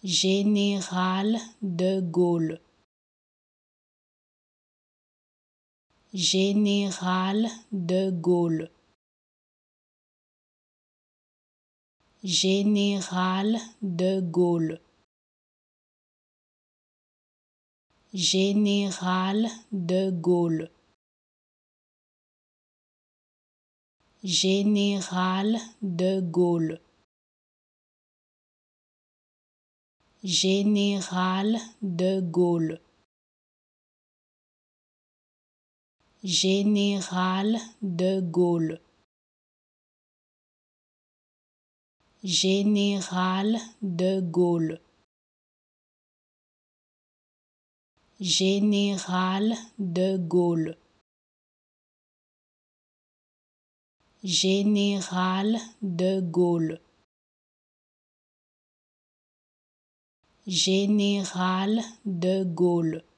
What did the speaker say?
Général de Gaulle. Général de Gaulle. Général de Gaulle. Général de Gaulle. Général de Gaulle. Général de Gaulle. Général de Gaulle. Général de Gaulle. Général de Gaulle. Général de Gaulle. Général de Gaulle.